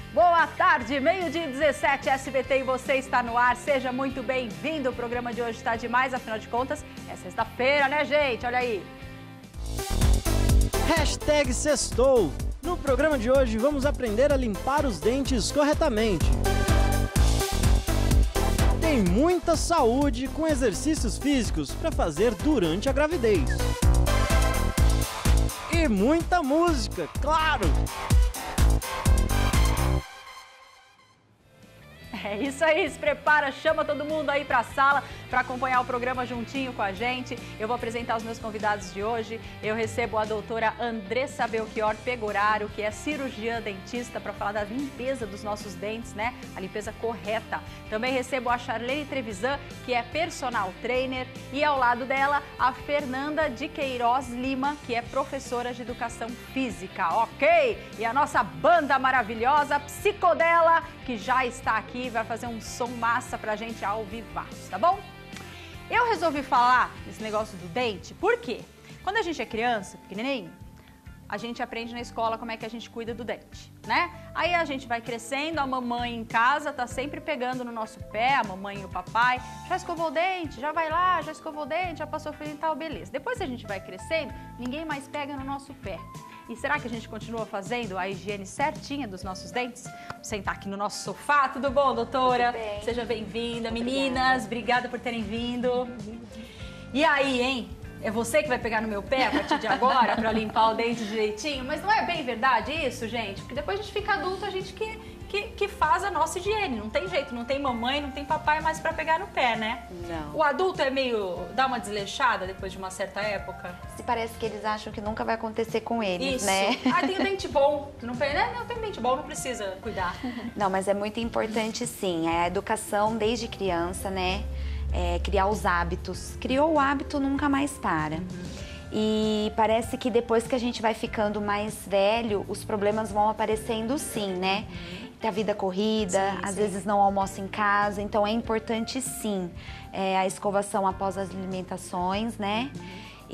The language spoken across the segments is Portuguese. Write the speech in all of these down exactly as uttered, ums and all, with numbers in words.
Boa tarde, meio-dia e dezessete, S B T e você está no ar. Seja muito bem-vindo. O programa de hoje está demais, afinal de contas, é sexta-feira, né, gente? Olha aí. Hashtag Sextou. No programa de hoje, vamos aprender a limpar os dentes corretamente. Tem muita saúde com exercícios físicos para fazer durante a gravidez. E muita música, claro! É isso aí, se prepara, chama todo mundo aí para a sala para acompanhar o programa juntinho com a gente. Eu vou apresentar os meus convidados de hoje. Eu recebo a doutora Andressa Belchior Pegoraro, que é cirurgiã dentista, para falar da limpeza dos nossos dentes, né? A limpeza correta. Também recebo a Charlene Trevisan, que é personal trainer, e ao lado dela a Fernanda de Queiroz Lima, que é professora de educação física, ok? E a nossa banda maravilhosa, Psicodela, que já está aqui, vai fazer um som massa pra gente ao vivaço, tá bom? Eu resolvi falar desse negócio do dente, por quê? Quando a gente é criança, pequenininho, a gente aprende na escola como é que a gente cuida do dente, né? Aí a gente vai crescendo, a mamãe em casa tá sempre pegando no nosso pé, a mamãe e o papai, já escovou o dente, já vai lá, já escovou o dente, já passou fio e tal, beleza. Depois que a gente vai crescendo, ninguém mais pega no nosso pé. E será que a gente continua fazendo a higiene certinha dos nossos dentes? Vamos sentar aqui no nosso sofá. Tudo bom, doutora? Tudo bem. Seja bem-vinda. Meninas, obrigada por terem vindo. E aí, hein? É você que vai pegar no meu pé a partir de agora para limpar o dente direitinho? Mas não é bem verdade isso, gente? Porque depois a gente fica adulto, a gente que, que, que faz a nossa higiene. Não tem jeito, não tem mamãe, não tem papai mais para pegar no pé, né? Não. O adulto é meio... dá uma desleixada depois de uma certa época? Se parece que eles acham que nunca vai acontecer com eles, Isso. né? Ah, tem o dente bom. Tu não pega, né? Não, tem dente bom, não precisa cuidar. Não, mas é muito importante sim. É a educação desde criança, né? É, criar os hábitos. Criou o hábito, nunca mais para. Uhum. E parece que depois que a gente vai ficando mais velho, os problemas vão aparecendo sim, né? Tem a vida corrida, sim, às sim. vezes não almoça em casa, então é importante sim é, a escovação após as alimentações, né? Uhum.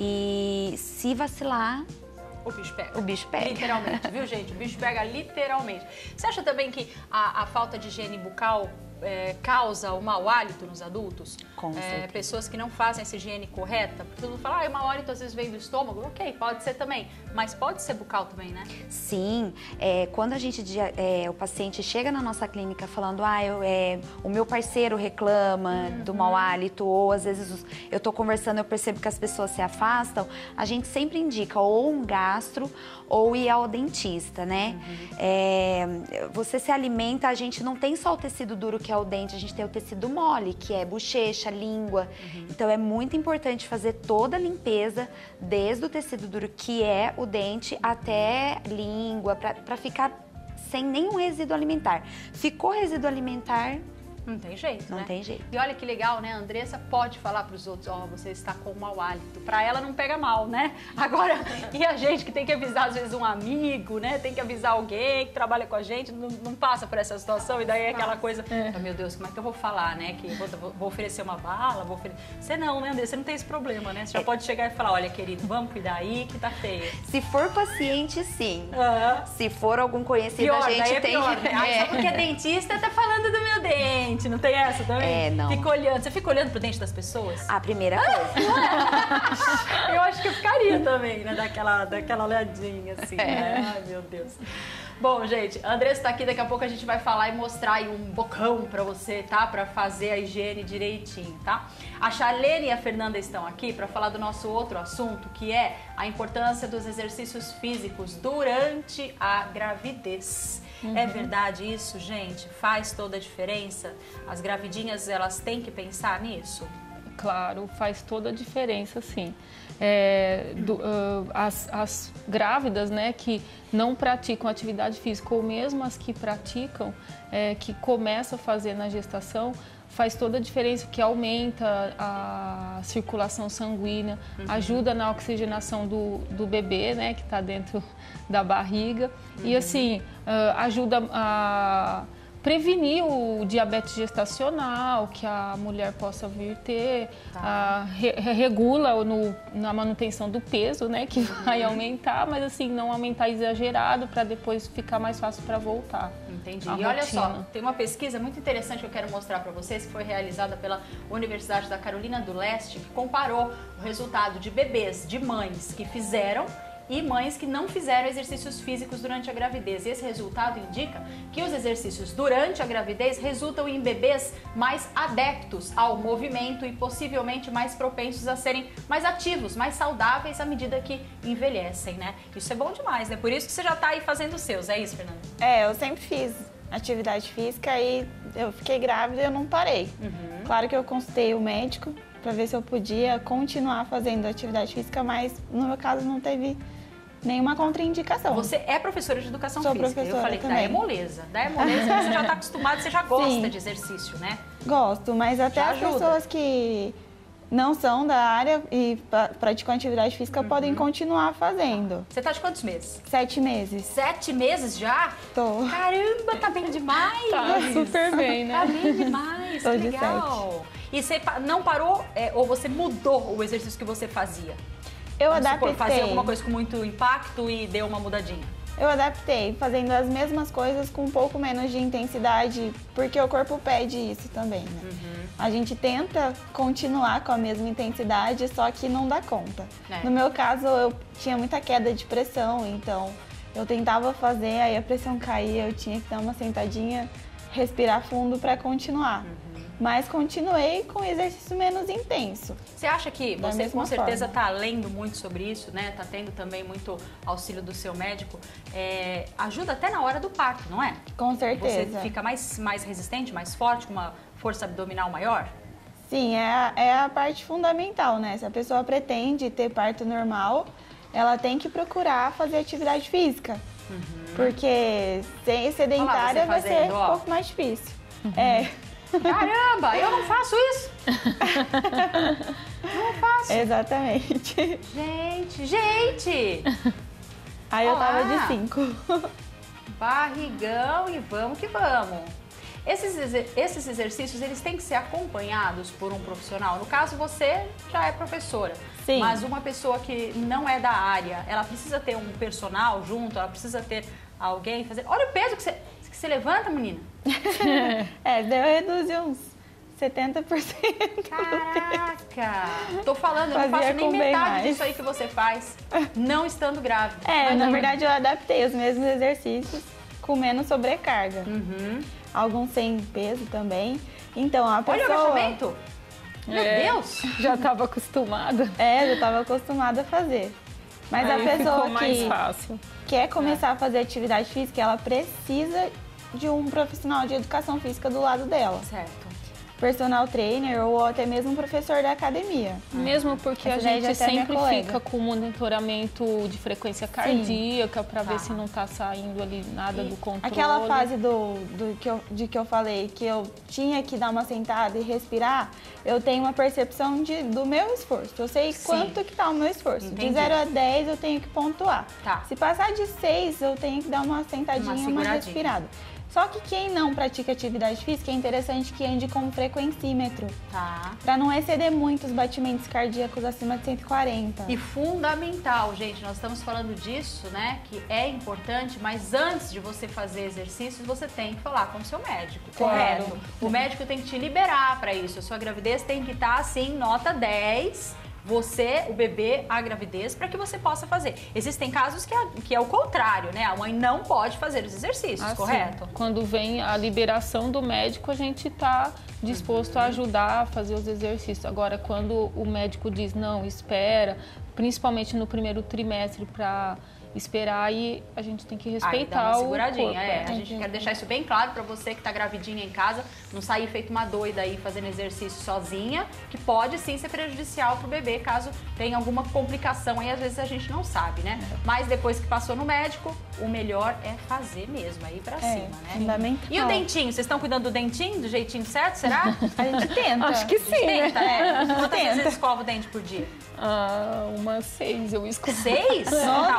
E se vacilar... O bicho pega. O bicho pega. Literalmente, viu, gente? O bicho pega literalmente. Você acha também que a, a falta de higiene bucal é, causa o mau hálito nos adultos? Com é, certeza. Pessoas que não fazem essa higiene correta? Porque todo mundo fala, ah, o mau hálito às vezes vem do estômago. Ok, pode ser também. Mas pode ser bucal também, né? Sim. É, quando a gente, é, o paciente chega na nossa clínica falando, ah, eu, é, o meu parceiro reclama uhum. do mau hálito, ou às vezes eu tô conversando, eu percebo que as pessoas se afastam, a gente sempre indica ou um gastro ou ir ao dentista, né? Uhum. É, você se alimenta, a gente não tem só o tecido duro que é o dente, a gente tem o tecido mole, que é bochecha, língua. Uhum. Então é muito importante fazer toda a limpeza, desde o tecido duro, que é o dente, até língua, para ficar sem nenhum resíduo alimentar. Ficou resíduo alimentar... Não tem jeito, Não né? tem jeito. E olha que legal, né? A Andressa pode falar para os outros, ó, oh, você está com mau hálito. Para ela não pega mal, né? Agora, e a gente que tem que avisar, às vezes, um amigo, né? Tem que avisar alguém que trabalha com a gente, não, não passa por essa situação e daí é aquela coisa, é. oh, meu Deus, como é que eu vou falar, né? Que vou, vou oferecer uma bala, vou oferecer... Você não, né, Andressa? Você não tem esse problema, né? Você já é. pode chegar e falar, olha, querido, vamos cuidar aí que tá feio. Se for paciente, sim. Uhum. Se for algum conhecido, pior, a gente daí é tem... Pior, né? É. Só porque é dentista, tá falando do meu dente, não tem essa também? É, não. Fica olhando. Você fica olhando pro dente das pessoas? A primeira coisa. Eu acho que eu ficaria também, né? Daquela, daquela olhadinha, assim, é. né? Ai, meu Deus. Bom, gente, a Andressa tá aqui, daqui a pouco a gente vai falar e mostrar aí um bocão pra você, tá? Pra fazer a higiene direitinho, tá? A Charlene e a Fernanda estão aqui pra falar do nosso outro assunto, que é a importância dos exercícios físicos durante a gravidez. Uhum. É verdade isso, gente? Faz toda a diferença? As gravidinhas, elas têm que pensar nisso? Claro, faz toda a diferença, sim. É, do, uh, as, as grávidas, né, que não praticam atividade física, ou mesmo as que praticam, é, que começam a fazer na gestação, faz toda a diferença, que aumenta a circulação sanguínea, uhum. ajuda na oxigenação do, do bebê, né, que está dentro da barriga, uhum. e assim, uh, ajuda a prevenir o diabetes gestacional, que a mulher possa vir ter, tá. a, re, regula no, na manutenção do peso, né, que vai aumentar, mas assim, não aumentar exagerado para depois ficar mais fácil para voltar. Entendi. E olha só, tem uma pesquisa muito interessante que eu quero mostrar para vocês, que foi realizada pela Universidade da Carolina do Leste, que comparou o resultado de bebês, de mães que fizeram e mães que não fizeram exercícios físicos durante a gravidez. E esse resultado indica que os exercícios durante a gravidez resultam em bebês mais adeptos ao movimento e possivelmente mais propensos a serem mais ativos, mais saudáveis à medida que envelhecem, né? Isso é bom demais, né? Por isso que você já tá aí fazendo os seus, é isso, Fernanda? É, eu sempre fiz atividade física e eu fiquei grávida e eu não parei. Uhum. Claro que eu consultei o médico para ver se eu podia continuar fazendo atividade física, mas no meu caso não teve nenhuma contraindicação. Você é professora de educação Sou física. Professora eu falei também. da hemoleza. Da hemoleza você já está acostumado, você já gosta Sim. de exercício, né? Gosto, mas até já as ajuda. pessoas que não são da área e praticam atividade física uhum. podem continuar fazendo. Você tá de quantos meses? Sete meses. Sete meses já? Tô. Caramba, tá bem demais! Tá super bem, né? Tá bem demais, Tô que de legal! E você não parou, é, ou você mudou o exercício que você fazia? Eu Vamos adaptei. Supor, fazia alguma coisa com muito impacto e deu uma mudadinha? Eu adaptei, fazendo as mesmas coisas com um pouco menos de intensidade, porque o corpo pede isso também, né? Uhum. A gente tenta continuar com a mesma intensidade, só que não dá conta. É. No meu caso, eu tinha muita queda de pressão, então eu tentava fazer, aí a pressão caía, eu tinha que dar uma sentadinha, respirar fundo para continuar. Uhum. Mas continuei com exercício menos intenso. Você acha que você com certeza está lendo muito sobre isso, né? Está tendo também muito auxílio do seu médico. É, ajuda até na hora do parto, não é? Com certeza. Você fica mais, mais resistente, mais forte, com uma força abdominal maior? Sim, é a, é a parte fundamental, né? Se a pessoa pretende ter parto normal, ela tem que procurar fazer atividade física. Uhum. Porque ser sedentária vai ser um pouco mais difícil. Uhum. É. Caramba, eu não faço isso. Não faço. Exatamente. Gente, gente. Aí eu tava de cinco. Barrigão e vamos que vamos. Esses, esses exercícios, eles têm que ser acompanhados por um profissional. No caso, você já é professora. Sim. Mas uma pessoa que não é da área, ela precisa ter um personal junto, ela precisa ter alguém fazer... Olha o peso que você... Você levanta, menina? É, deu reduzir uns setenta por cento. Caraca! Tô falando, eu não faço nem metade disso aí que você faz, não estando grávida. É, Mas, na verdade eu adaptei os mesmos exercícios com menos sobrecarga. Uhum. Alguns sem peso também. Então, a pessoa... Olha o agachamento! Meu é, Deus! Já estava acostumada. É, já estava acostumada a fazer. Mas aí a pessoa ficou mais que fácil. quer começar é. a fazer atividade física, ela precisa de um profissional de educação física do lado dela. Certo. Personal trainer ou até mesmo um professor da academia. Mesmo porque Essa a gente sempre colega. fica com monitoramento de frequência cardíaca para tá. ver se não está saindo ali nada e do controle. Aquela fase do, do que eu, de que eu falei, que eu tinha que dar uma sentada e respirar, eu tenho uma percepção de, do meu esforço. Eu sei Sim. quanto que está o meu esforço. Entendi. De zero a dez eu tenho que pontuar. Tá. Se passar de seis, eu tenho que dar uma sentadinha, uma, uma respirada. Só que quem não pratica atividade física, é interessante que ande com um frequencímetro. Tá. Pra não exceder muito os batimentos cardíacos acima de cento e quarenta. E fundamental, gente, nós estamos falando disso, né? Que é importante, mas antes de você fazer exercícios, você tem que falar com o seu médico, claro. correto? O médico tem que te liberar para isso. A sua gravidez tem que estar, assim, nota dez... Você, o bebê, a gravidez, para que você possa fazer. Existem casos que é, que é o contrário, né? A mãe não pode fazer os exercícios, ah, correto? Sim. Quando vem a liberação do médico, a gente está disposto uhum. a ajudar a fazer os exercícios. Agora, quando o médico diz, não, espera, principalmente no primeiro trimestre para esperar, e a gente tem que respeitar Ai, dá uma seguradinha, o corpo. É. A gente quer deixar isso bem claro para você que está gravidinha em casa, não sair feito uma doida aí fazendo exercício sozinha, que pode sim ser prejudicial para o bebê, caso tenha alguma complicação aí, às vezes a gente não sabe, né? É. Mas depois que passou no médico, o melhor é fazer mesmo, aí para é, cima, né? Fundamental. E o dentinho, vocês estão cuidando do dentinho, do jeitinho certo, será? A gente tenta. Acho que sim, tenta, né? É. Quantas vezes escova o dente por dia? Ah, umas seis eu escovo. Seis? Nossa, tá que ótimo.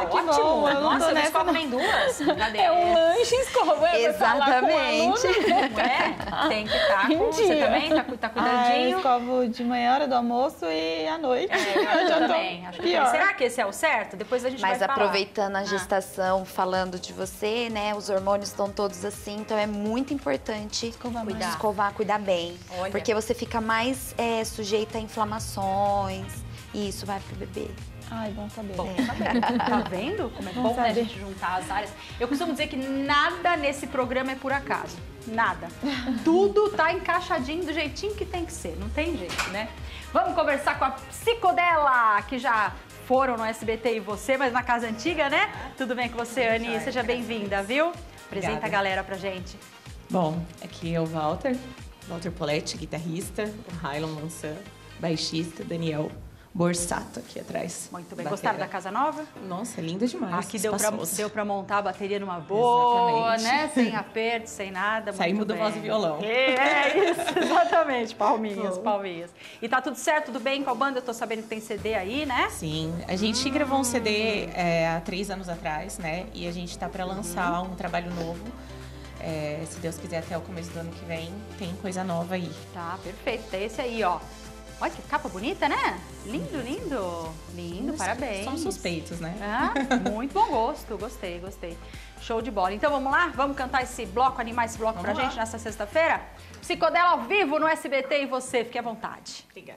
Não, eu não Nossa, tô eu nessa, escovo não. nem duas. Cadê? É um lanche escova. É pra falar com o Exatamente. aluno. É, tem que estar com... Em Você dia. também tá, cu- tá Ah, cuidadinho? eu escovo de manhã, hora do almoço e à noite. É, eu acho que já eu tô também. Acho que pior. Será que esse é o certo? Depois a gente Mas vai falar. aproveitando a Ah. gestação, falando de você, né? Os hormônios estão todos assim, então é muito importante Escovar mais. Cuidar. escovar, cuidar bem. Olha. Porque você fica mais é, sujeita a inflamações e isso vai pro bebê. Ai, bom saber. Bom saber. Tá vendo como é bom, Bom né, a saber. gente juntar as áreas? Eu costumo dizer que nada nesse programa é por acaso. Nada. Tudo tá encaixadinho do jeitinho que tem que ser. Não tem jeito, né? Vamos conversar com a psicodela, que já foram no S B T e você, mas na casa antiga, né? Tudo bem com você, Ani? Seja bem-vinda, viu? Apresenta Obrigada. a galera pra gente. Bom, aqui é o Walter, Walter Poletti, guitarrista, o Railon Mansan, baixista, Daniel Borsato aqui atrás. Muito bem. Batera. Gostaram da casa nova? Nossa, linda demais. Aqui deu pra, espaçoso. deu pra montar a bateria numa boa, Exatamente. né? Sem aperto, sem nada. Saímos muito do bem. voz e violão. É, é isso, exatamente. Palminhas, Bom. palminhas. E tá tudo certo, tudo bem com a banda? Eu tô sabendo que tem C D aí, né? Sim, a gente gravou um C D é, há três anos atrás, né? E a gente tá para lançar um trabalho novo. É, se Deus quiser, até o começo do ano que vem, tem coisa nova aí. Tá, perfeito. Tem esse aí, ó. Olha que capa bonita, né? Lindo, lindo. Lindo, parabéns. Somos suspeitos, né? Ah, muito bom gosto. Gostei, gostei. Show de bola. Então vamos lá? Vamos cantar esse bloco, animar esse bloco Vamos pra lá. gente nessa sexta-feira? Psicodela ao vivo no S B T e você, fique à vontade. Obrigada.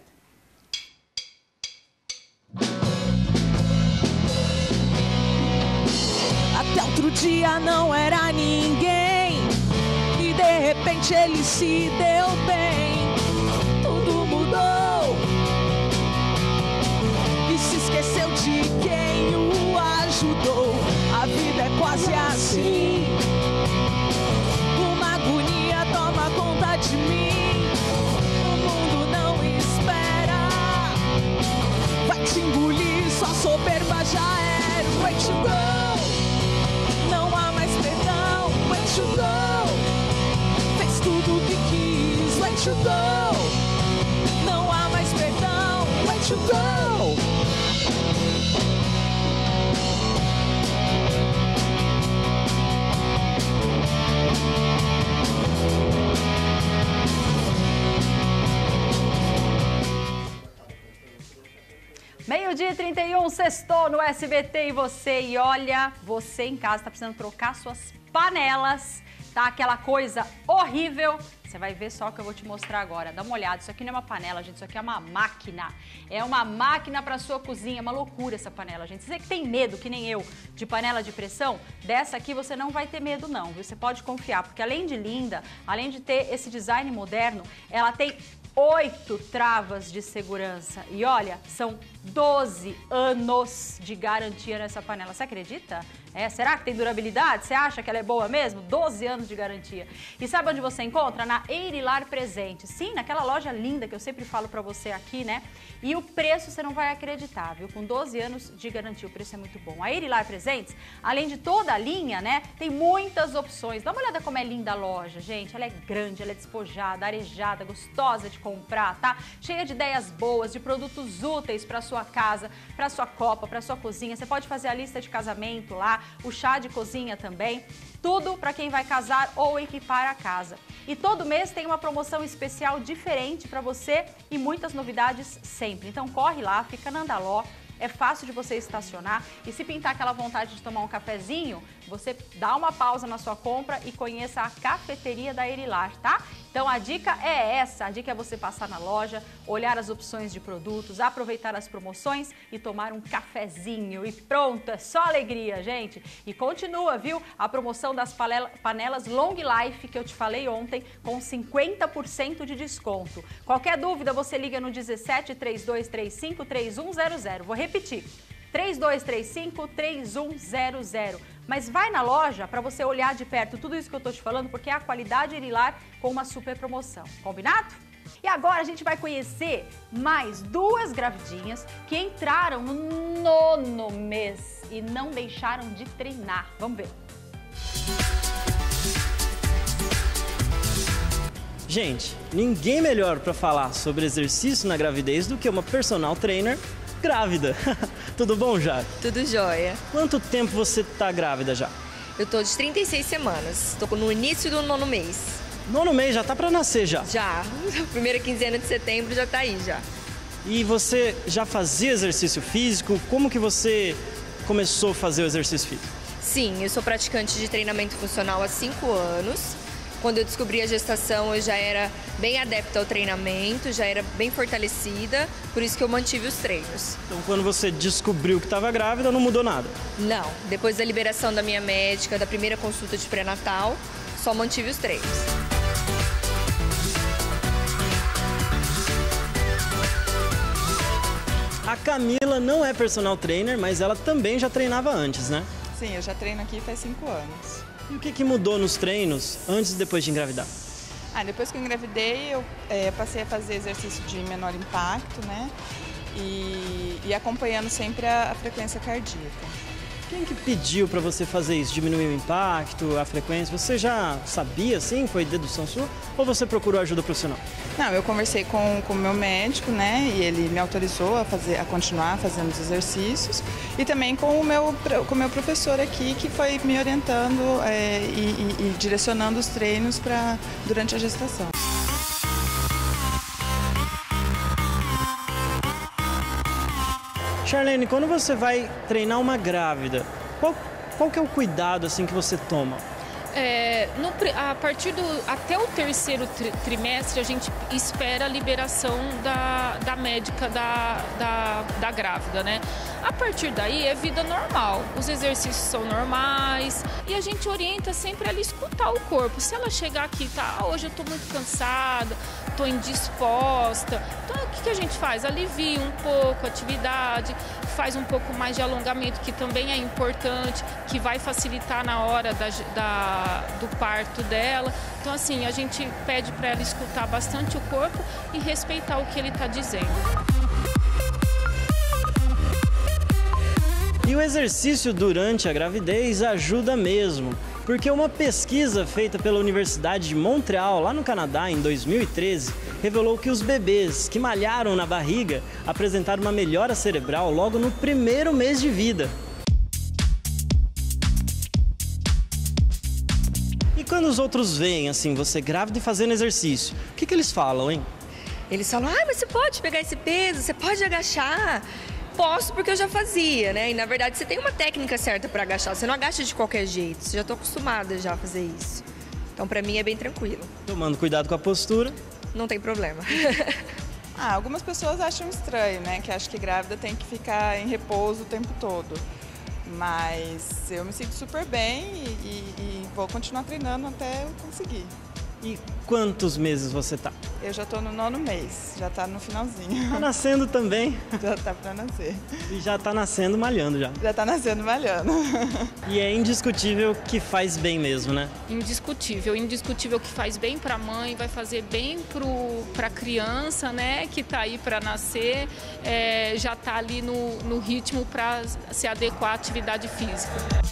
Até outro dia não era ninguém e de repente ele se deu bem. Tudo mudou e se esqueceu de quem o ajudou. A vida é quase assim. Uma agonia toma conta de mim. O mundo não espera. Vai te engolir, sua soberba já era. Way to go. Não há mais perdão. Way to go. Fez tudo o que quis. Way to go. Não há mais perdão. Way to go. Meio-dia e trinta e um, sextou no S B T e você. E olha, você em casa tá precisando trocar suas panelas, tá? Aquela coisa horrível. Você vai ver só o que eu vou te mostrar agora. Dá uma olhada, isso aqui não é uma panela, gente, isso aqui é uma máquina. É uma máquina para sua cozinha, é uma loucura essa panela, gente. Você que tem medo, que nem eu, de panela de pressão, dessa aqui você não vai ter medo não, viu? Você pode confiar, porque além de linda, além de ter esse design moderno, ela tem oito travas de segurança. E olha, são doze anos de garantia nessa panela. Você acredita? É, será que tem durabilidade? Você acha que ela é boa mesmo? doze anos de garantia. E sabe onde você encontra? Na Eirilar Presentes. Sim, naquela loja linda que eu sempre falo pra você aqui, né? E o preço você não vai acreditar, viu? Com doze anos de garantia, o preço é muito bom. A Eirilar Presentes, além de toda a linha, né? Tem muitas opções. Dá uma olhada como é linda a loja, gente. Ela é grande, ela é despojada, arejada, gostosa de comprar, tá? Cheia de ideias boas, de produtos úteis para sua casa, para sua copa, para sua cozinha. Você pode fazer a lista de casamento lá, o chá de cozinha também. Tudo para quem vai casar ou equipar a casa. E todo mês tem uma promoção especial diferente para você e muitas novidades sempre. Então corre lá, fica na Andaló. É fácil de você estacionar e se pintar aquela vontade de tomar um cafezinho, você dá uma pausa na sua compra e conheça a cafeteria da Eirilar, tá? Então a dica é essa, a dica é você passar na loja, olhar as opções de produtos, aproveitar as promoções e tomar um cafezinho e pronto, é só alegria, gente. E continua, viu? A promoção das panelas Long Life que eu te falei ontem com cinquenta por cento de desconto. Qualquer dúvida você liga no dezessete, trinta e dois trinta e cinco, trinta e um zero zero. Vou repetir, trinta e dois trinta e cinco, trinta e um zero zero. Mas vai na loja para você olhar de perto tudo isso que eu tô te falando, porque é a qualidade Eirilar com uma super promoção. Combinado? E agora a gente vai conhecer mais duas gravidinhas que entraram no nono mês e não deixaram de treinar. Vamos ver. Gente, ninguém melhor para falar sobre exercício na gravidez do que uma personal trainer grávida. Tudo bom, já? Tudo jóia. Quanto tempo você tá grávida já? Eu tô de trinta e seis semanas. Tô no início do nono mês. Nono mês, já tá pra nascer já? Já. Primeira quinzena de setembro já tá aí já. E você já fazia exercício físico? Como que você começou a fazer o exercício físico? Sim, eu sou praticante de treinamento funcional há cinco anos. Quando eu descobri a gestação, eu já era bem adepta ao treinamento, já era bem fortalecida, por isso que eu mantive os treinos. Então, quando você descobriu que estava grávida, não mudou nada? Não, depois da liberação da minha médica, da primeira consulta de pré-natal, só mantive os treinos. A Camila não é personal trainer, mas ela também já treinava antes, né? Sim, eu já treino aqui faz cinco anos. E o que, que mudou nos treinos antes e depois de engravidar? Ah, depois que eu engravidei, eu é, passei a fazer exercício de menor impacto, né? E, e acompanhando sempre a, a frequência cardíaca. Quem que pediu para você fazer isso? Diminuir o impacto, a frequência? Você já sabia, assim? Foi dedução sua? Ou você procurou ajuda profissional? Não, eu conversei com o meu médico, né? E ele me autorizou a, fazer, a continuar fazendo os exercícios. E também com o meu, com o meu professor aqui, que foi me orientando é, e, e, e direcionando os treinos pra, durante a gestação. Charlene, quando você vai treinar uma grávida, qual, qual que é o cuidado assim que você toma? É, no, a partir do até o terceiro tri, trimestre a gente espera a liberação da, da médica da, da, da grávida, né? A partir daí é vida normal, os exercícios são normais e a gente orienta sempre ela escutar o corpo. Se ela chegar aqui e tá, ah, hoje eu tô muito cansada, tô indisposta, então o que, que a gente faz? Alivia um pouco a atividade, faz um pouco mais de alongamento, que também é importante, que vai facilitar na hora da, da, do parto dela. Então assim, a gente pede para ela escutar bastante o corpo e respeitar o que ele está dizendo. E o exercício durante a gravidez ajuda mesmo, porque uma pesquisa feita pela Universidade de Montreal, lá no Canadá, em dois mil e treze, revelou que os bebês que malharam na barriga apresentaram uma melhora cerebral logo no primeiro mês de vida. E quando os outros veem, assim, você grávida e fazendo exercício, o que, que eles falam, hein? Eles falam, ah, mas você pode pegar esse peso, você pode agachar. Posso porque eu já fazia, né? E na verdade você tem uma técnica certa para agachar. Você não agacha de qualquer jeito. Você já tô acostumada já a fazer isso. Então para mim é bem tranquilo. Tomando cuidado com a postura. Não tem problema. Ah, algumas pessoas acham estranho, né? Que acham que grávida tem que ficar em repouso o tempo todo. Mas eu me sinto super bem e, e, e vou continuar treinando até eu conseguir. E quantos meses você tá? Eu já tô no nono mês, já tá no finalzinho. Tá nascendo também. Já tá pra nascer. E já tá nascendo malhando já. Já tá nascendo malhando. E é indiscutível que faz bem mesmo, né? Indiscutível, indiscutível que faz bem para a mãe, vai fazer bem para a criança, né, que tá aí para nascer, é, já tá ali no, no ritmo para se adequar à atividade física.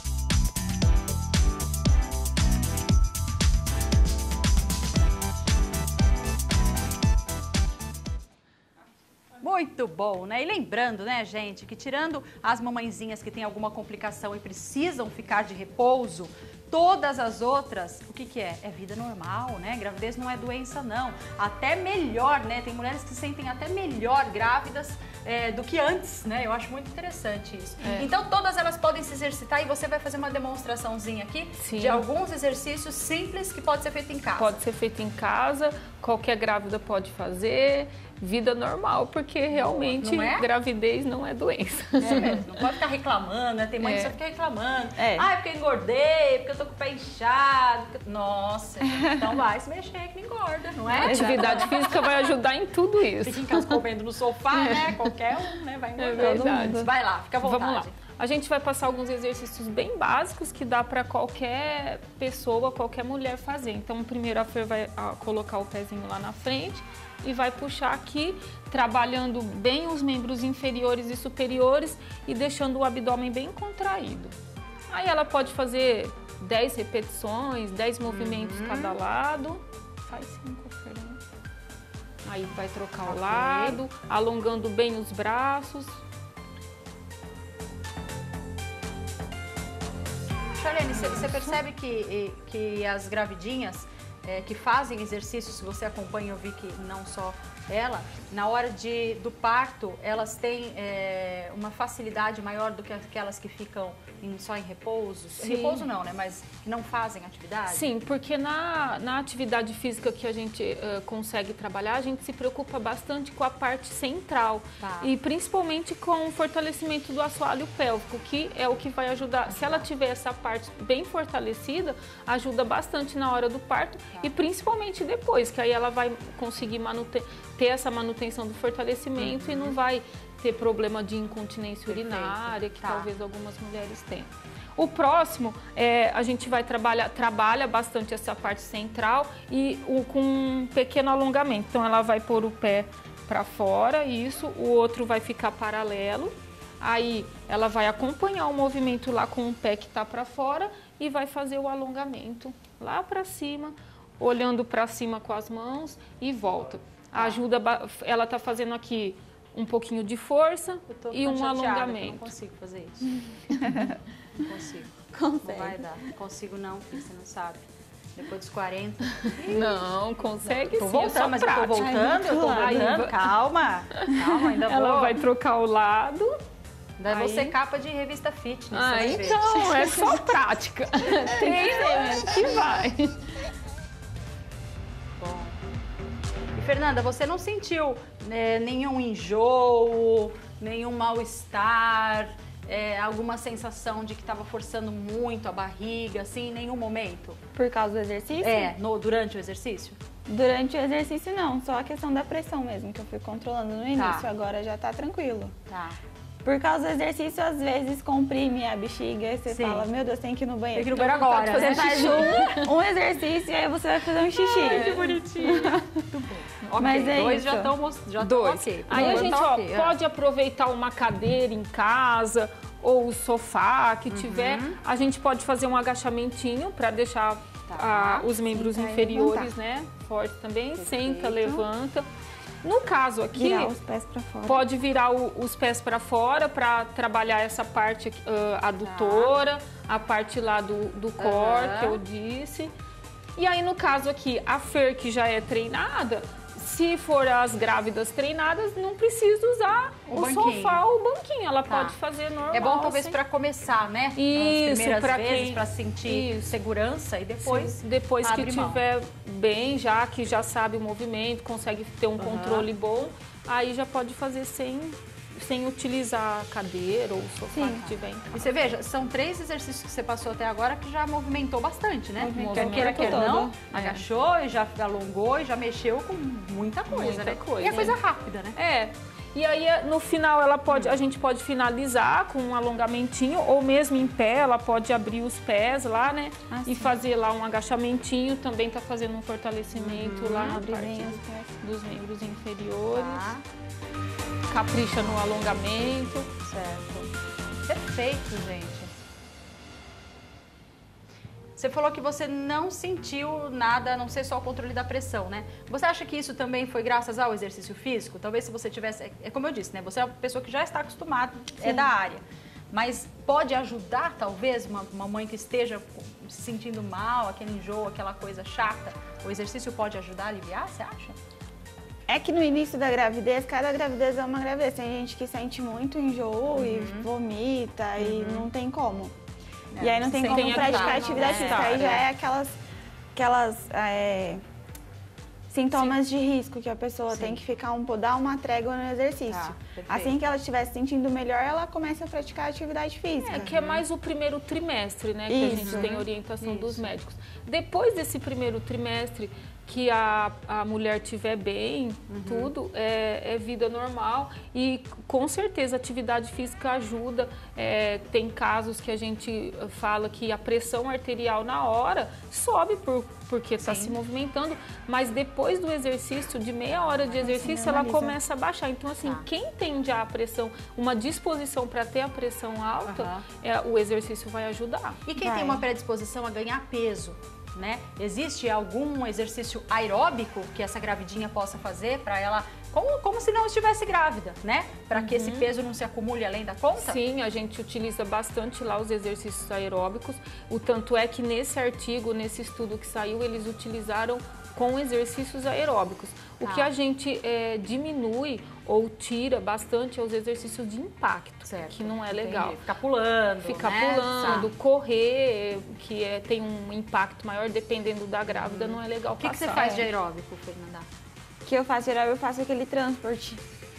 Muito bom, né? E lembrando, né, gente, que tirando as mamãezinhas que têm alguma complicação e precisam ficar de repouso, todas as outras, o que que é? É vida normal, né? Gravidez não é doença, não. Até melhor, né? Tem mulheres que se sentem até melhor grávidas é, do que antes, né? Eu acho muito interessante isso. É. Então, todas elas podem se exercitar e você vai fazer uma demonstraçãozinha aqui Sim. de alguns exercícios simples que pode ser feito em casa. Pode ser feito em casa, qualquer grávida pode fazer. Vida normal, porque realmente não é? Gravidez não é doença. É mesmo, não pode ficar reclamando, né? Tem mãe que é. só fica reclamando. É. Ah, é porque eu engordei, porque eu tô com o pé inchado. Porque... Nossa, então vai se mexer que não engorda, não é? A atividade física vai ajudar em tudo isso. Fica em casa comendo no sofá, é. né? Qualquer um, né? Vai engordando. É verdade. Vai lá, fica à vontade. Vamos lá. A gente vai passar alguns exercícios bem básicos que dá para qualquer pessoa, qualquer mulher fazer. Então, primeiro a Fer vai colocar o pezinho lá na frente e vai puxar aqui, trabalhando bem os membros inferiores e superiores e deixando o abdômen bem contraído. Aí ela pode fazer dez repetições, dez movimentos uhum. cada lado. Faz cinco, Fernanda. Aí vai trocar okay. o lado, alongando bem os braços. Charlene, você, você percebe que, que as gravidinhas é, que fazem exercícios, se você acompanha, eu vi que não só ela, na hora de, do parto, elas têm é, uma facilidade maior do que aquelas que ficam em, só em repouso? Sim. Repouso não, né? Mas que não fazem atividade? Sim, porque na, na atividade física que a gente uh, consegue trabalhar, a gente se preocupa bastante com a parte central. Tá. E principalmente com o fortalecimento do assoalho pélvico, que é o que vai ajudar. Se ela tiver essa parte bem fortalecida, ajuda bastante na hora do parto. Tá. E principalmente depois, que aí ela vai conseguir manter, ter essa manutenção do fortalecimento. Uhum. E não vai ter problema de incontinência urinária, que tá. talvez algumas mulheres tenham. O próximo, é, a gente vai trabalhar, trabalha bastante essa parte central e o, com um pequeno alongamento. Então, ela vai pôr o pé para fora, isso, o outro vai ficar paralelo. Aí, ela vai acompanhar o movimento lá com o pé que está para fora e vai fazer o alongamento lá para cima, olhando para cima com as mãos e volta. Ajuda, ela está fazendo aqui um pouquinho de força e um alongamento. Eu não consigo fazer isso. Não consigo. Consegue. Não vai dar. Não consigo não, porque você não sabe. Depois dos quarenta. Não, consegue tô sim. Voltando, mas prática. eu tô voltando, Ai, eu tô voltando. Aí, calma, calma, ainda Ela vou. vai trocar o lado. Ainda aí... vou ser capa de revista fitness. Ah, então, é só prática. Tem que vai. Bom. E Fernanda, você não sentiu né, nenhum enjoo, nenhum mal-estar, é, alguma sensação de que estava forçando muito a barriga, assim, em nenhum momento? Por causa do exercício? É, no, durante o exercício? Durante o exercício não, só a questão da pressão mesmo, que eu fui controlando no início, tá. Agora já tá tranquilo. Tá. Por causa do exercício, às vezes comprime a bexiga e você Sim. fala, meu Deus, tem que ir no banheiro. Tem que ir no banheiro agora. Você né? faz um, um exercício e aí você vai fazer um xixi. Ai, que bonitinho. Muito bom. Okay, Mas é dois isso. já estão já dois. Ok. Aí a gente tá ó, okay. pode aproveitar uma cadeira em casa ou o sofá que uhum. tiver. A gente pode fazer um agachamentinho para deixar tá. ah, os membros Senta inferiores né, fortes também. Perfeito. Senta, levanta. No caso aqui, virar os pés pra fora. Pode virar o, os pés para fora para trabalhar essa parte uh, adutora, tá. a parte lá do, do core uhum. que eu disse. E aí, no caso aqui, a Fer, que já é treinada, se for as grávidas treinadas, não precisa usar o, o sofá ou o banquinho. Ela tá. pode fazer normal. É bom, talvez, para começar, né? Isso, as primeiras pra vezes, quem... para sentir Isso. segurança e depois Sim, depois que mão. tiver bem, já que já sabe o movimento, consegue ter um uhum. controle bom, aí já pode fazer sem... sem utilizar a cadeira ou o sofá Sim. que tiver em casa. E você veja, são três exercícios que você passou até agora que já movimentou bastante, né? Quer queira, quer não, é. agachou e já alongou e já mexeu com muita coisa, muita né? Coisa, e é coisa rápida, né? É. E aí, no final, ela pode, a gente pode finalizar com um alongamentinho ou mesmo em pé, ela pode abrir os pés lá, né? Ah, e fazer lá um agachamentinho, também tá fazendo um fortalecimento uhum. lá na parte dos, dos membros inferiores. Tá. Capricha no alongamento. Certo. Perfeito, gente. Você falou que você não sentiu nada, a não ser só o controle da pressão, né? Você acha que isso também foi graças ao exercício físico? Talvez se você tivesse... É como eu disse, né? Você é uma pessoa que já está acostumada, Sim. é da área. Mas pode ajudar, talvez, uma, uma mãe que esteja se sentindo mal, aquele enjoo, aquela coisa chata? O exercício pode ajudar a aliviar, você acha? É que no início da gravidez, cada gravidez é uma gravidez. Tem gente que sente muito enjoo uhum. e vomita uhum. e não tem como. É, e aí não tem como tem praticar ajudar, atividade física. É, aí já é aquelas, aquelas é, sintomas Sim. de risco que a pessoa Sim. tem que ficar um pouco, dar uma trégua no exercício. Tá, assim que ela estiver se sentindo melhor, ela começa a praticar atividade física. É, que é mais o primeiro trimestre, né? Que Isso. a gente tem orientação Isso. dos médicos. Depois desse primeiro trimestre, que a, a mulher estiver bem, uhum. tudo, é, é vida normal e com certeza a atividade física ajuda. É, tem casos que a gente fala que a pressão arterial na hora sobe por, porque está se movimentando, mas depois do exercício, de meia hora de exercício, ela começa a baixar. Então, assim, tá. quem tem já a pressão, uma disposição para ter a pressão alta, uhum. é, o exercício vai ajudar. E quem vai. tem uma predisposição a ganhar peso? né? Existe algum exercício aeróbico que essa gravidinha possa fazer para ela, como, como se não estivesse grávida, né? Para que esse peso não se acumule além da conta? Sim, a gente utiliza bastante lá os exercícios aeróbicos. O tanto é que nesse artigo, nesse estudo que saiu, eles utilizaram com exercícios aeróbicos. O Ah. que a gente é, diminui ou tira bastante é os exercícios de impacto, Certo. que não é legal. Entendi. Ficar pulando, Ficar né? pulando, Tá. correr, que é, tem um impacto maior dependendo da grávida, não é legal O que, que você passar. faz de aeróbico, Fernanda? O que eu faço geral, eu faço aquele transporte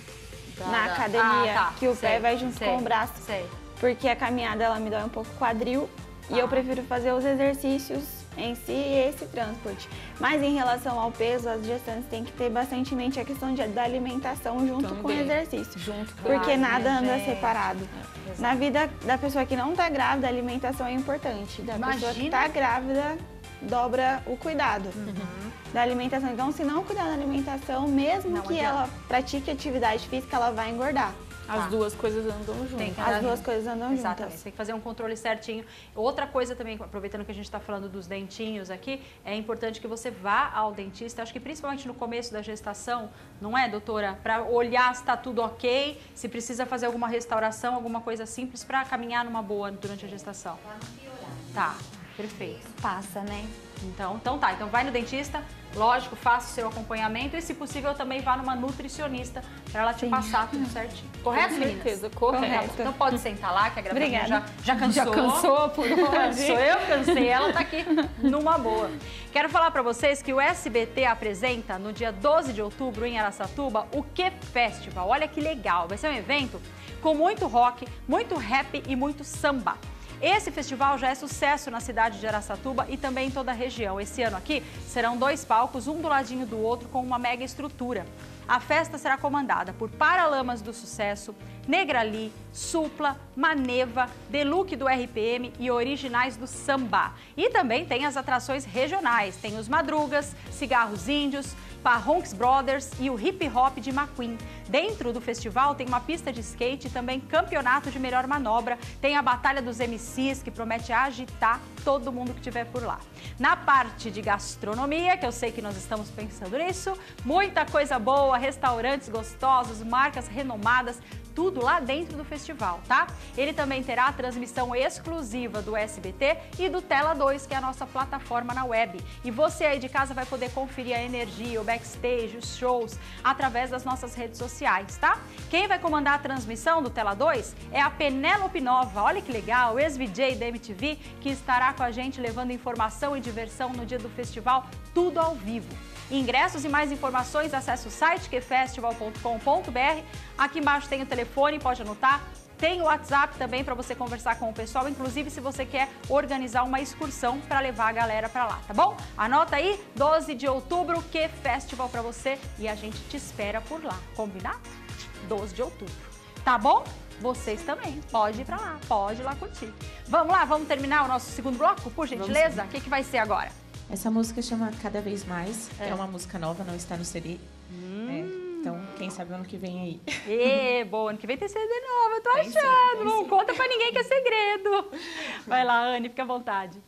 Da- na da- academia, Ah, tá. que o Sei, pé vai junto sei, com o braço. Sei. Porque a caminhada, ela me dói um pouco o quadril. Tá. E eu prefiro fazer os exercícios em si e esse transporte. Mas em relação ao peso, as gestantes têm que ter bastante em mente a questão de, da alimentação junto com o Também. exercício. Junto com Porque Claro, nada né, anda gente? separado. Na vida da pessoa que não está grávida, a alimentação é importante. Da pessoa que Imagina. está grávida, dobra o cuidado da alimentação. Então, se não cuidar da alimentação, mesmo Não que adianta. ela pratique atividade física, ela vai engordar. As Tá. duas coisas andam juntas. Tem que As andar duas junto. coisas andam Exatamente, juntas. tem que fazer um controle certinho. Outra coisa também, aproveitando que a gente está falando dos dentinhos aqui, é importante que você vá ao dentista, acho que principalmente no começo da gestação, não é, doutora? Para olhar se está tudo ok, se precisa fazer alguma restauração, alguma coisa simples para caminhar numa boa durante a gestação. Tá, perfeito. Passa, né? Então, então tá, então vai no dentista, lógico, faça o seu acompanhamento e, se possível, também vá numa nutricionista para ela te passar tudo certinho. Correto, Com meninas? certeza, correto. Então pode sentar lá, que a gravação já, Obrigada. já cansou. Já cansou por hoje? Cansou, eu cansei, ela tá aqui numa boa. Quero falar para vocês que o S B T apresenta no dia doze de outubro em Araçatuba o Q Festival. Olha que legal, vai ser um evento com muito rock, muito rap e muito samba. Esse festival já é sucesso na cidade de Araçatuba e também em toda a região. Esse ano aqui serão dois palcos, um do ladinho do outro, com uma mega estrutura. A festa será comandada por Paralamas do Sucesso, Negrali, Supla, Maneva, Deluxe do R P M e Originais do Samba. E também tem as atrações regionais, tem os Madrugas, Cigarros Índios, Parronks Brothers e o Hip Hop de McQueen. Dentro do festival tem uma pista de skate e também campeonato de melhor manobra. Tem a Batalha dos M Cs, que promete agitar todo mundo que estiver por lá. Na parte de gastronomia, que eu sei que nós estamos pensando nisso, muita coisa boa, restaurantes gostosos, marcas renomadas, tudo lá dentro do festival, tá? Ele também terá a transmissão exclusiva do S B T e do Tela dois, que é a nossa plataforma na web. E você aí de casa vai poder conferir a energia, o backstage, os shows, através das nossas redes sociais, tá? Quem vai comandar a transmissão do Tela dois é a Penélope Nova, olha que legal, ex-V J da M T V, que estará com a gente levando informação e diversão no dia do festival, tudo ao vivo. Ingressos e mais informações, acesse o site q festival ponto com ponto b r. Aqui embaixo tem o telefone, pode anotar. Tem o WhatsApp também para você conversar com o pessoal, inclusive se você quer organizar uma excursão para levar a galera para lá, tá bom? Anota aí, doze de outubro, Q Festival para você e a gente te espera por lá, combinado? doze de outubro, tá bom? Vocês também, pode ir para lá, pode ir lá curtir. Vamos lá, vamos terminar o nosso segundo bloco, por gentileza? O que, que vai ser agora? Essa música chama Cada Vez Mais, É. é uma música nova, não está no C D. É, então, quem sabe ano que vem aí. Ê, boa, ano que vem tem C D novo, eu tô Tem sim, achando. tem Não sim. conta pra ninguém que é segredo. Vai lá, Anne, fica à vontade.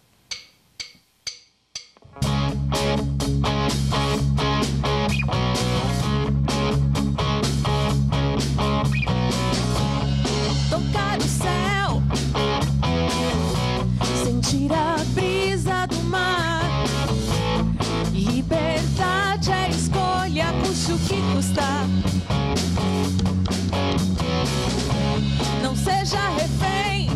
Tocar o céu, sentir a brisa do mar. Liberdade é escolha, custe o que custar. Não seja refém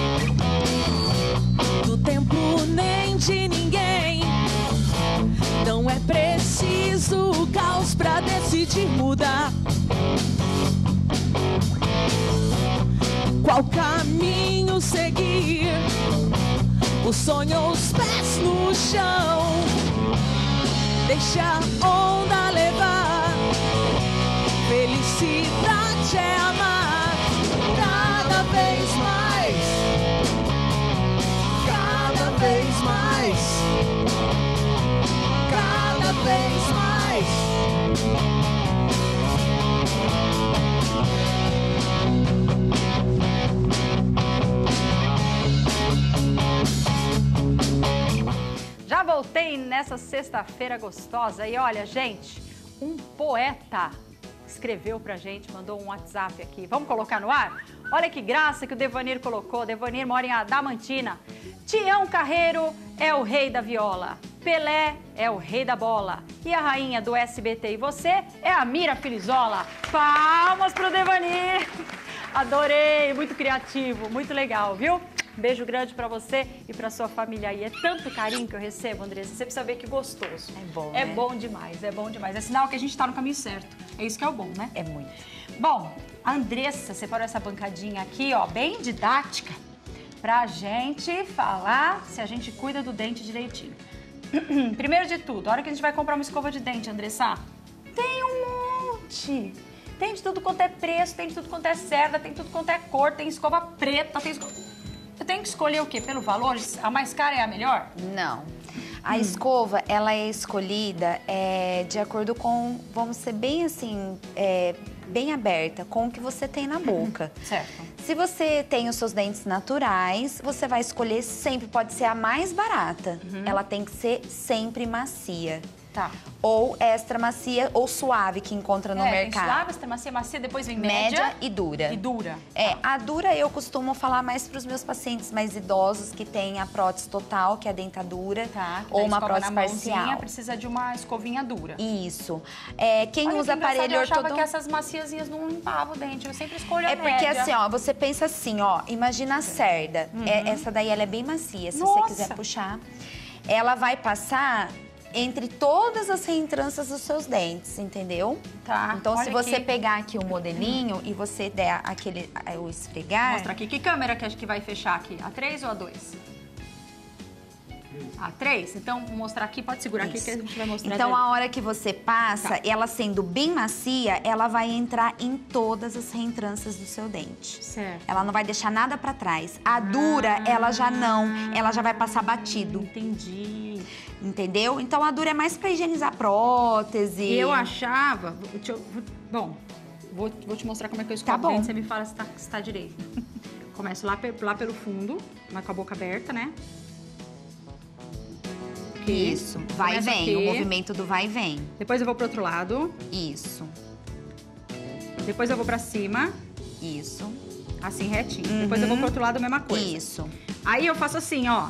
do tempo nem de ninguém. Não é preciso o caos pra decidir mudar. Qual caminho seguir? O sonho ou os pés no chão? Deixa a onda levar. Felicidade é amar cada vez mais, cada vez mais, cada vez mais. nessa sexta-feira gostosa. E olha, gente, um poeta escreveu pra gente, mandou um WhatsApp aqui. Vamos colocar no ar? Olha que graça que o Devanir colocou. Devanir mora em Adamantina. Tião Carreiro é o rei da viola. Pelé é o rei da bola. E a rainha do S B T e você é a Mira Filizola. Palmas pro Devanir. Adorei, muito criativo, muito legal, viu? Beijo grande pra você e pra sua família aí. É tanto carinho que eu recebo, Andressa. Você precisa ver que gostoso. É bom, É né? bom demais, é bom demais. É sinal que a gente tá no caminho certo. É isso que é o bom, né? É muito. Bom, a Andressa separou essa bancadinha aqui, ó, bem didática, pra gente falar se a gente cuida do dente direitinho. Primeiro de tudo, a hora que a gente vai comprar uma escova de dente, Andressa, tem um monte. Tem de tudo quanto é preço, tem de tudo quanto é cerda, tem tudo quanto é cor, tem escova preta, tem escova... Eu tenho que escolher o quê? Pelo valor? A mais cara é a melhor? Não. A Hum. escova, ela é escolhida é, de acordo com, vamos ser bem assim, é, bem aberta, com o que você tem na boca. Certo. Se você tem os seus dentes naturais, você vai escolher sempre, pode ser a mais barata. Uhum. Ela tem que ser sempre macia. Tá. Ou extra macia ou suave que encontra no é, mercado. Tem suave, tem macia, macia, depois vem Média, média, e dura. e dura. É, a dura eu costumo falar mais para os meus pacientes mais idosos que têm a prótese total, que é a dentadura, Tá, que ou daí uma escova prótese na mãozinha, parcial. precisa de uma escovinha dura. Isso. É, quem Olha usa que engraçado, aparelho eu achava ortodôntico... que essas maciazinhas não limpavam o dente, eu sempre escolho a É porque média. assim, ó, você pensa assim, ó, imagina a cerda. É, essa daí ela é bem macia, se Nossa. você quiser puxar. Ela vai passar entre todas as reentrâncias dos seus dentes, entendeu? Tá, Então, se olha você aqui. pegar aqui o modelinho e você der aquele, o esfregar... Mostra aqui, que câmera que acho que vai fechar aqui? A três ou a dois? A três? Então, vou mostrar aqui, pode segurar aqui Isso. que a gente vai mostrar. Então, daí. a hora que você passa, Tá. ela sendo bem macia, ela vai entrar em todas as reentrâncias do seu dente. Certo. Ela não vai deixar nada pra trás. A dura, ela já não. Ela já vai passar batido. Entendi. Entendeu? Então, a dura é mais pra higienizar prótese. E eu achava... Deixa eu, bom, vou, vou te mostrar como é que eu escovo Tá bom. o dente, você me fala se tá, se tá direito. Começo lá, pe- lá pelo fundo, lá com a boca aberta, né? Aqui. Isso. Vai e Começo vem. aqui. O movimento do vai e vem. Depois eu vou pro outro lado. Isso. Depois eu vou pra cima, Isso. assim, retinho. Depois eu vou pro outro lado, a mesma coisa. Isso. Aí eu faço assim, ó.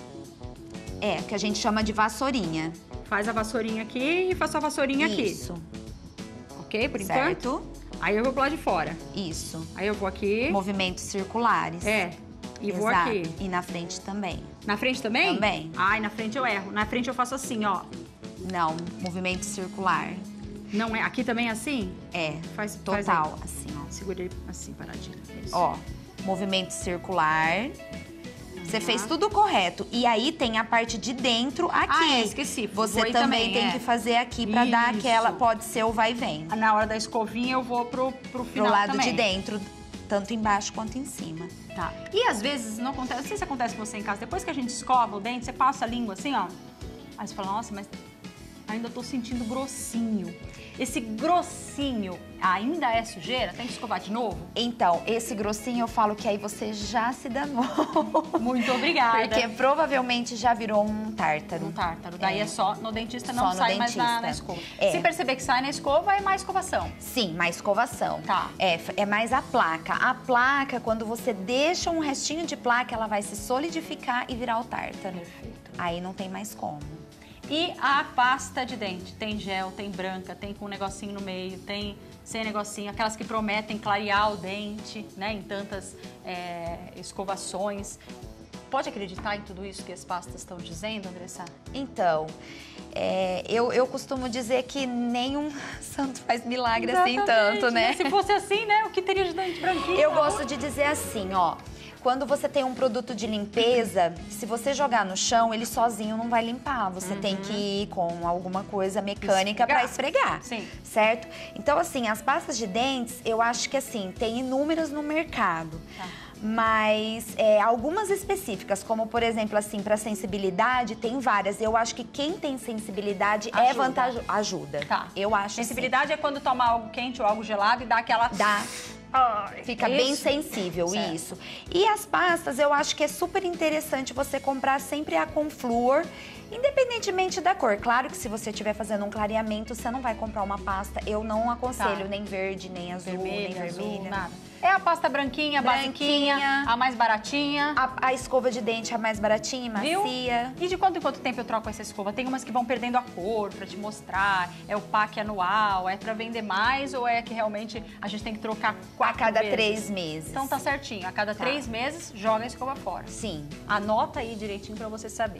É, que a gente chama de vassourinha. Faz a vassourinha aqui e faço a vassourinha aqui. Isso. Ok? Por enquanto? Certo? Aí eu vou pro lado de fora. Isso. Aí eu vou aqui. Movimentos circulares. É. E vou Exato. aqui. E na frente também. Na frente também? Também. Ai, na frente eu erro. Na frente eu faço assim, ó. Não, movimento circular. Não é? Aqui também é assim? É, Faz, faz total, aí. assim, ó. Segurei assim, paradinho. Isso. Ó, movimento circular. Você fez tudo correto. E aí tem a parte de dentro aqui. Ah, é, esqueci. Você Foi também, também, tem é. que fazer aqui pra dar Isso. aquela... Pode ser o vai e vem. Na hora da escovinha eu vou pro, pro final Pro lado também. de dentro, tanto embaixo quanto em cima. Tá. E às vezes não acontece, não sei se acontece com você em casa, depois que a gente escova o dente, você passa a língua assim, ó. Aí você fala, nossa, mas ainda tô sentindo grossinho. Esse grossinho ainda é sujeira? Tem que escovar de novo? Então, esse grossinho eu falo que aí você já se danou. Muito obrigada. Porque provavelmente já virou um tártaro. Um tártaro. Daí é, É. só no dentista, Só não no sai mais na, dentista. na escova. É. Se perceber que sai na escova, é mais escovação. Sim, mais escovação. Tá. É, é mais a placa. A placa, quando você deixa um restinho de placa, ela vai se solidificar e virar o tártaro. Perfeito. Aí não tem mais como. E a pasta de dente? Tem gel, tem branca, tem com um negocinho no meio, tem sem negocinho. Aquelas que prometem clarear o dente, né? Em tantas é, escovações. Pode acreditar em tudo isso que as pastas estão dizendo, Andressa? Então, é, eu, eu costumo dizer que nenhum santo faz milagre assim Exatamente, tanto, né? Se fosse assim, né? O que teria de dente branquinho? Eu gosto de dizer assim, ó. Quando você tem um produto de limpeza, se você jogar no chão, ele sozinho não vai limpar. Você Uhum. tem que ir com alguma coisa mecânica para esfregar. Sim. Certo? Então, assim, as pastas de dentes, eu acho que, assim, tem inúmeras no mercado. Tá. Mas é, algumas específicas, como, por exemplo, assim, para sensibilidade, tem várias. Eu acho que quem tem sensibilidade é Ajuda. vantajoso. Ajuda. Tá. Eu acho Sensibilidade é quando toma algo quente ou algo gelado e dá aquela... assim. Dá. Ai, Fica bem isso. sensível, Certo. isso. E as pastas, eu acho que é super interessante você comprar sempre a com flúor Independentemente da cor. Claro que se você estiver fazendo um clareamento, você não vai comprar uma pasta. Eu não aconselho Tá. nem verde, nem azul, Vermelha, nem azul, vermelha. nada. É a pasta branquinha, Branquinha. basiquinha, a mais baratinha. A, a escova de dente é mais baratinha e Viu? macia. E de quanto em quanto tempo eu troco essa escova? Tem umas que vão perdendo a cor pra te mostrar. É o pack anual, é pra vender mais ou é que realmente a gente tem que trocar A quatro cada vezes? três meses. Então tá certinho. A cada Tá. três meses, joga a escova fora. Sim. Anota aí direitinho pra você saber.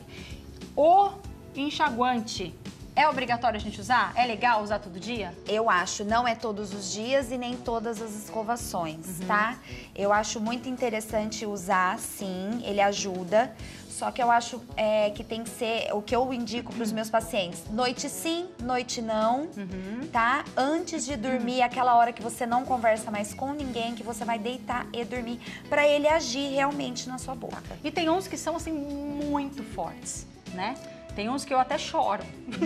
O enxaguante. É obrigatório a gente usar? É legal usar todo dia? Eu acho, não é todos os dias e nem todas as escovações, Uhum. tá? Eu acho muito interessante usar, sim, ele ajuda. Só que eu acho é, que tem que ser o que eu indico para os meus pacientes. Noite sim, noite não, Uhum. tá? Antes de dormir, aquela hora que você não conversa mais com ninguém, que você vai deitar e dormir, para ele agir realmente na sua boca. E tem uns que são, assim, muito fortes, né? Tem uns que eu até choro,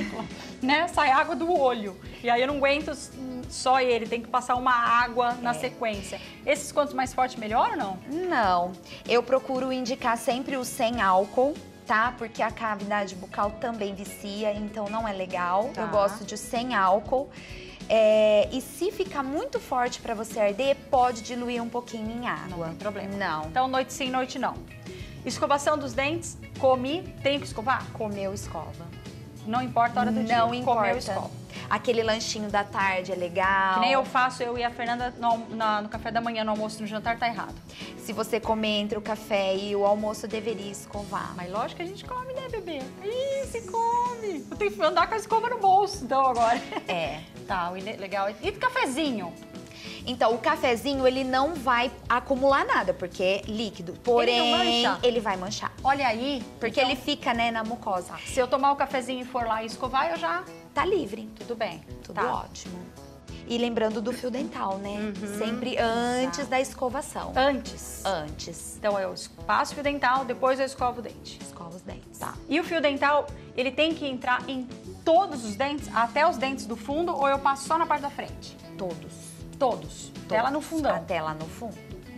né? Sai água do olho. E aí eu não aguento só ele, tem que passar uma água na sequência. Esses quantos mais fortes, melhor ou não? Não, eu procuro indicar sempre o sem álcool, tá? Porque a cavidade bucal também vicia, então não é legal. Tá. Eu gosto de sem álcool. É, e se ficar muito forte para você arder, pode diluir um pouquinho em água. Não tem problema. Não. Então, noite sim, noite não. Escovação dos dentes, comi, tenho que escovar? Comeu, escova. Não importa a hora do dia. Não importa. Comeu, escova. Aquele lanchinho da tarde é legal. Que nem eu faço, eu e a Fernanda no, na- no café da manhã, no almoço, no jantar, tá errado. Se você comer entre o café e o almoço, deveria escovar. Mas lógico que a gente come, né, bebê? Ih, se come. Eu tenho que andar com a escova no bolso, então, agora. É. Tá, o ine- legal. E do cafezinho? Então, o cafezinho, ele não vai acumular nada, porque é líquido. Porém, Ele não mancha? ele vai manchar. Olha aí. Porque então, ele fica, né, na mucosa. se eu tomar o cafezinho e for lá e escovar, eu já... Tá livre. Tudo bem. Tudo Tá. ótimo. E lembrando do fio dental, né? Uhum. Sempre antes da escovação. Antes. Antes. Então, eu passo o fio dental, depois eu escovo o dente. Escova os dentes. Tá. E o fio dental, ele tem que entrar em todos os dentes, até os dentes do fundo, ou eu passo só na parte da frente? Todos. Todos. Até lá no fundão. Até lá no fundo.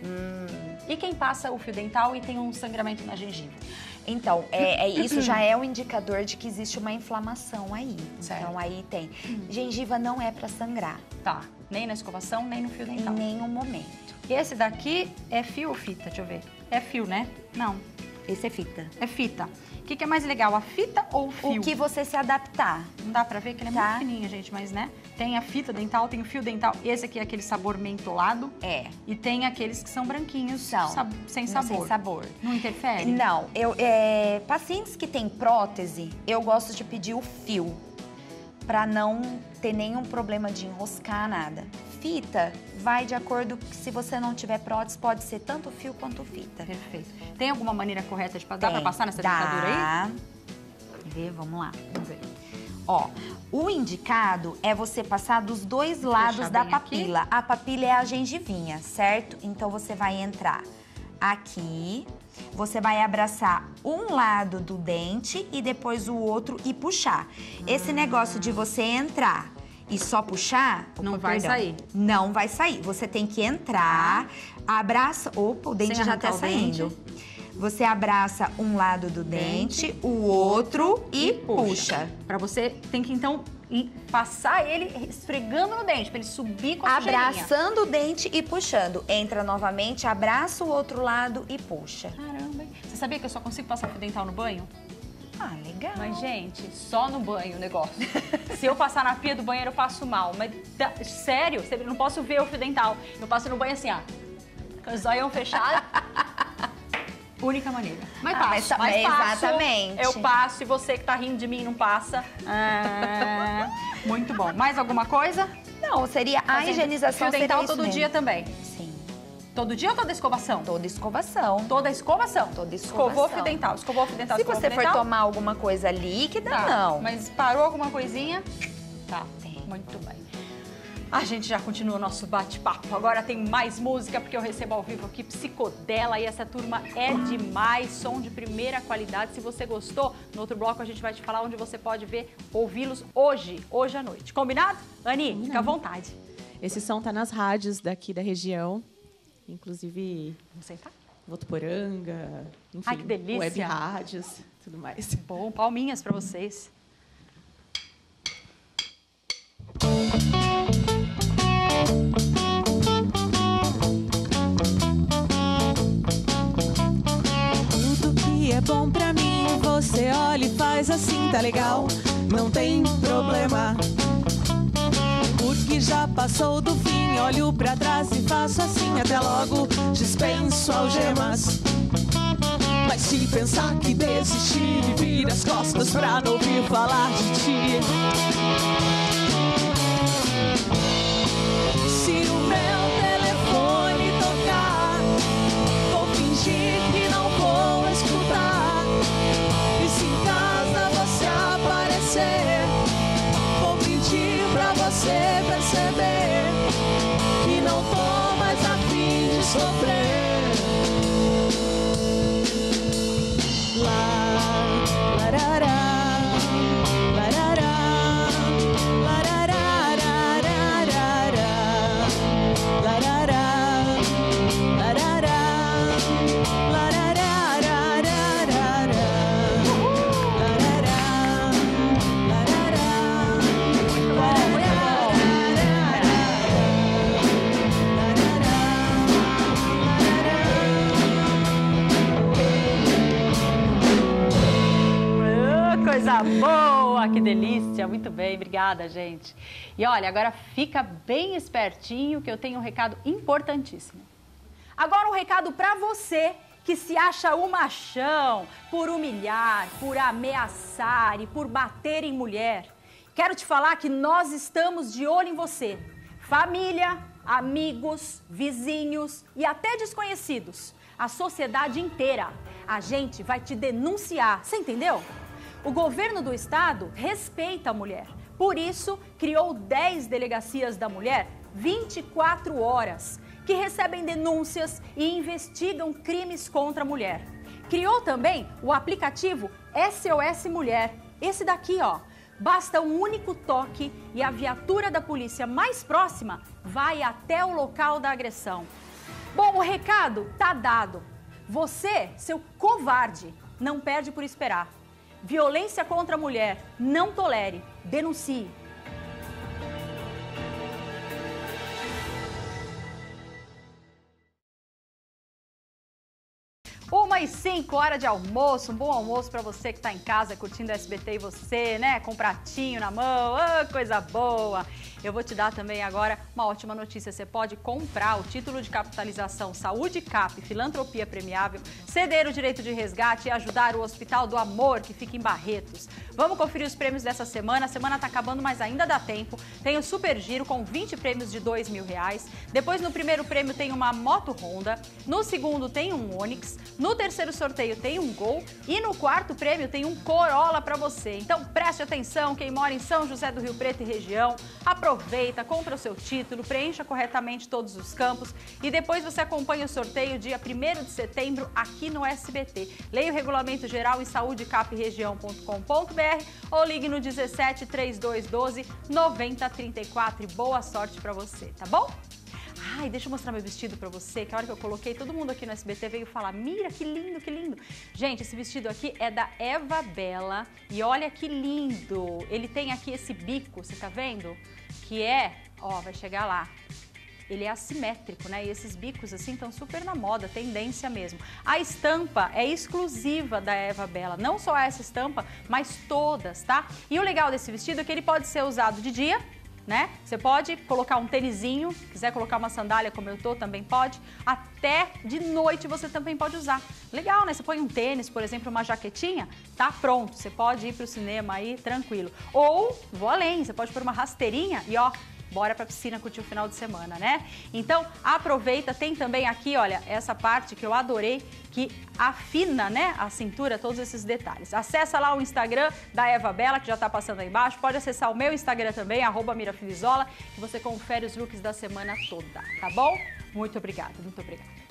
E quem passa o fio dental e tem um sangramento na gengiva? Então, é, é- isso já é um indicador de que existe uma inflamação aí. Certo. Então, aí tem. Gengiva não é pra sangrar. Tá. Nem na escovação, nem no fio Em dental. nenhum momento. Esse daqui é fio ou fita? Deixa eu ver. É fio, né? Não. Esse é fita. É fita. O que, que é mais legal, a fita ou o fio? O que você se adaptar. Não dá pra ver que ele é Tá. muito fininho, gente, mas né? Tem a fita dental, tem o fio dental. Esse aqui é aquele sabor mentolado. É. E tem aqueles que são branquinhos, São. sab- sem Não, sabor. sem sabor. Não interfere? Não, eu, é, pacientes que têm prótese, eu gosto de pedir o fio, pra não ter nenhum problema de enroscar, nada. Fita vai de acordo que se você não tiver prótese, pode ser tanto fio quanto fita. Perfeito. Tem alguma maneira correta de passar? Dá Tem, pra passar nessa dá. dentadura aí? Quer ver? Vamos lá. Vamos ver. Ó, o indicado é você passar dos dois lados fechar da bem papila. A papila é a gengivinha, certo? Então você vai entrar aqui, você vai abraçar um lado do dente e depois o outro e puxar. Esse negócio de você entrar e só puxar, Não opa, vai perdão, sair. Não vai sair. Você tem que entrar, abraça. Opa, o dente Sem já tá arrancar o dente. saindo. Você abraça um lado do dente, Dente. o outro e, puxa. Pra você, tem que então ir- passar ele esfregando no dente, pra ele subir com a sujeirinha. Abraçando o dente e puxando. Entra novamente, abraça o outro lado e puxa. Caramba, hein? Você sabia que eu só consigo passar fio dental no banho? Ah, legal. Mas, gente, só no banho o negócio. Se eu passar na pia do banheiro, eu passo mal. Mas, tá- sério, você- eu não posso ver o fio dental. Eu passo no banho assim, ó. Com os olhos fechados. Única maneira. Mas Ah, passo, mas mas, também, passo. exatamente. Eu passo e você que tá rindo de mim não passa. Ah, muito bom. Mais alguma coisa? Não, seria a Fazendo higienização fio dental seria isso todo mesmo. dia também. Sim. Todo dia ou toda escovação? Toda escovação. Toda escovação. Toda Escovou o escovação. fio dental. Escovou o fio dental. Se escovou o você fio for dental, tomar alguma coisa líquida, tá. não. Mas parou alguma coisinha? Tá. Tem. Muito bem. A gente já continua o nosso bate-papo. Agora tem mais música, porque eu recebo ao vivo aqui Psicodela e essa turma é demais, som de primeira qualidade. Se você gostou, no outro bloco a gente vai te falar onde você pode ver, ouvi-los hoje, hoje à noite. Combinado? Ani, fica à vontade. Esse som tá nas rádios daqui da região. Inclusive, Vamos sentar? Votuporanga, enfim, Ai, que delícia. web rádios, tudo mais. Bom, palminhas para vocês. Tudo que é bom pra mim, você olha e faz assim, tá legal? Não tem problema. Porque já passou do fim, olho pra trás e faço assim, até logo, dispenso algemas. Mas se pensar que desistir e vir as costas pra não ouvir falar de ti. Se o meu telefone tocar, vou fingir que não vou escutar. E se em casa você aparecer, vou pedir pra você perceber que não tô mais a fim de sofrer. Lá, larará, larará, larará, larará, larará, larará, Coisa boa, que delícia, muito bem, obrigada, gente. E olha, agora fica bem espertinho que eu tenho um recado importantíssimo. Agora um recado para você que se acha o machão por humilhar, por ameaçar e por bater em mulher. Quero te falar que nós estamos de olho em você. Família, amigos, vizinhos e até desconhecidos. A sociedade inteira. A gente vai te denunciar, você entendeu? O governo do estado respeita a mulher. Por isso, criou dez delegacias da mulher vinte e quatro horas, que recebem denúncias e investigam crimes contra a mulher. Criou também o aplicativo S O S Mulher. Esse daqui, ó. Basta um único toque e a viatura da polícia mais próxima vai até o local da agressão. Bom, o recado tá dado. Você, seu covarde, não perde por esperar. Violência contra a mulher, não tolere, denuncie. Uma e cinco, hora de almoço, um bom almoço para você que está em casa curtindo o S B T e você, né? Com um pratinho na mão, oh, coisa boa. Eu vou te dar também agora uma ótima notícia. Você pode comprar o título de capitalização Saúde Cap, Filantropia Premiável, ceder o direito de resgate e ajudar o Hospital do Amor, que fica em Barretos. Vamos conferir os prêmios dessa semana. A semana está acabando, mas ainda dá tempo. Tem o Super Giro com vinte prêmios de dois mil reais. Depois, no primeiro prêmio, tem uma moto Honda. No segundo, tem um Onix. No terceiro sorteio, tem um Gol. E no quarto prêmio, tem um Corolla para você. Então, preste atenção, quem mora em São José do Rio Preto e região, aproveita, compra o seu título, preencha corretamente todos os campos e depois você acompanha o sorteio dia primeiro de setembro aqui no S B T. Leia o regulamento geral em saúde cap região ponto com ponto br ou ligue no dezessete, trinta e dois, doze, noventa, trinta e quatro e boa sorte para você, tá bom? Ai, deixa eu mostrar meu vestido pra você, que a hora que eu coloquei, todo mundo aqui no S B T veio falar, mira, que lindo, que lindo. Gente, esse vestido aqui é da Eva Bela e olha que lindo. Ele tem aqui esse bico, você tá vendo? Que é, ó, vai chegar lá. Ele é assimétrico, né? E esses bicos, assim, estão super na moda, tendência mesmo. A estampa é exclusiva da Eva Bela. Não só essa estampa, mas todas, tá? E o legal desse vestido é que ele pode ser usado de dia, né? Você pode colocar um tênisinho, quiser colocar uma sandália como eu tô, também pode. Até de noite você também pode usar. Legal, né? Você põe um tênis, por exemplo, uma jaquetinha, tá pronto. Você pode ir pro cinema aí tranquilo. Ou, vou além, você pode pôr uma rasteirinha e ó, bora pra piscina curtir o final de semana, né? Então, aproveita, tem também aqui, olha, essa parte que eu adorei, que afina, né, a cintura, todos esses detalhes. Acessa lá o Instagram da Eva Bela, que já tá passando aí embaixo. Pode acessar o meu Instagram também, arroba Mirafilizola, que você confere os looks da semana toda, tá bom? Muito obrigada, muito obrigada.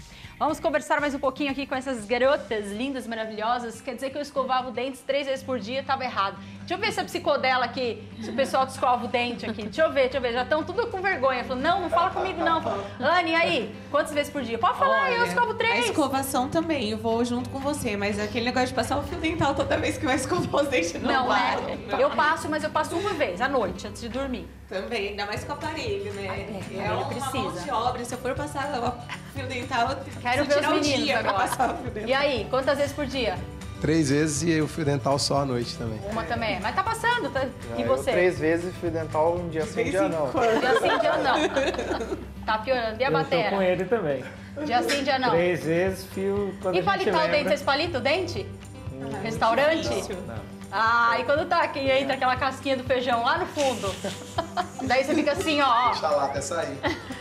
Vamos conversar mais um pouquinho aqui com essas garotas lindas, maravilhosas. Quer dizer que eu escovava o dente três vezes por dia, estava errado. Deixa eu ver se a psicodela aqui, se o pessoal escova o dente aqui. Deixa eu ver, deixa eu ver. Já estão tudo com vergonha. Falando, não, não fala comigo não. Falo, Anne, aí, quantas vezes por dia? Pode falar, Olha, eu escovo três. A escovação também, eu vou junto com você, mas aquele negócio de passar o fio dental toda vez que vai escovar os dentes não, Não, vai. né? Eu passo, mas eu passo uma vez, à noite, antes de dormir. Também, ainda mais com o aparelho, né? É, é uma precisa. mão de obra. Se eu for passar o fio dental, eu Quero preciso ver tirar os um meninos dia pra agora. passar o fio dental. E aí, quantas vezes por dia? Três vezes e o fio dental só à noite também. Uma também. Mas tá passando, tá? E Eu você? três vezes fio dental, um dia sim, um dia não. Dia sim, dia não. Tá piorando. E a Eu tô batera? com ele também. Dia sim, dia não. Três vezes fio quando E a gente palitar o lembra. dente? Vocês palitam o dente? Restaurante? Não. Ah, e quando tá aqui, entra aquela casquinha do feijão lá no fundo. Daí você fica assim, ó. ó. Deixa lá até sair.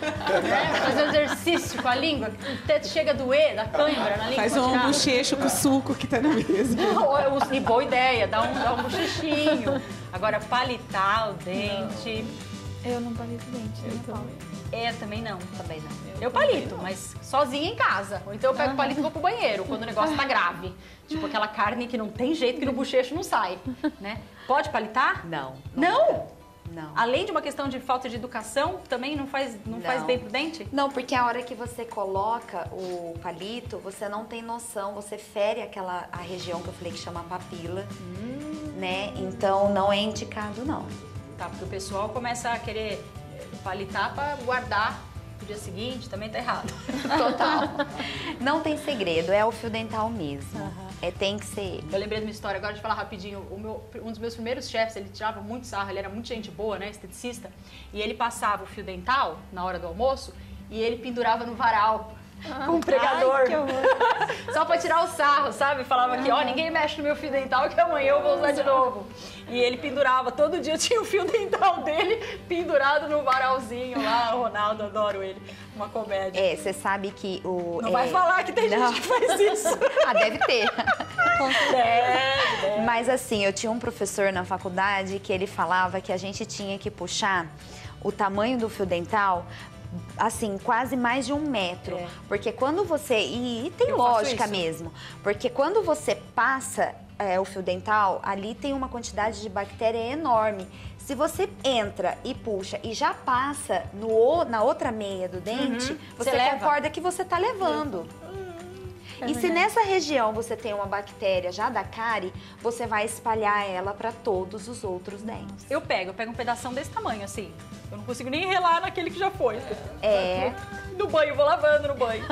Né? Fazer um exercício com a língua. Até chega a doer, dá cãibra na língua. Faz pra um tirar. bochecho com o suco que tá na mesa. E boa ideia, dá um, dá um bochechinho. Agora, palitar o dente. Eu não palito dente. Eu não É, também não. Também não. Eu palito, mas sozinha em casa. Ou então eu pego o palito e vou pro banheiro, quando o negócio tá grave. Tipo aquela carne que não tem jeito, que no bochecho não sai, né? Pode palitar? Não. Não? Não. Além de uma questão de falta de educação, também não faz, não Não. faz bem pro dente? Não, porque a hora que você coloca o palito, você não tem noção, você fere aquela a região que eu falei que chama papila, Hum. né? Então não é indicado, não. Tá, porque o pessoal começa a querer palitar pra guardar pro dia seguinte, também tá errado. Total. Não tem segredo, é o fio dental mesmo. É, tem que ser ele. Eu lembrei de uma história, agora de falar rapidinho. O meu, um dos meus primeiros chefes, ele tirava muito sarro, ele era muito gente boa, né, esteticista, e ele passava o fio dental na hora do almoço e ele pendurava no varal. Com um pregador. Ai, que horror. Só pra tirar o sarro, sabe? Falava aqui, ó, ninguém mexe no meu fio dental que amanhã eu vou usar de novo. E ele pendurava, todo dia tinha o fio dental dele pendurado no varalzinho lá. O Ronaldo, adoro ele. Uma comédia. É, você sabe que o... Não é... vai falar que tem Não. gente que faz isso. Ah, deve ter. Deve, deve. Mas assim, eu tinha um professor na faculdade que ele falava que a gente tinha que puxar o tamanho do fio dental assim, quase mais de um metro. É. Porque quando você... E, e tem Eu faço lógica isso. mesmo. Porque quando você passa é, o fio dental, ali tem uma quantidade de bactéria enorme. Se você entra e puxa e já passa no, o- na outra meia do dente, Uhum. você, Você leva. concorda que você está levando. E se nessa região você tem uma bactéria já da cárie, você vai espalhar ela para todos os outros dentes. Eu pego, eu pego um pedação desse tamanho, assim. Eu não consigo nem relar naquele que já foi. É. No banho, vou lavando no banho.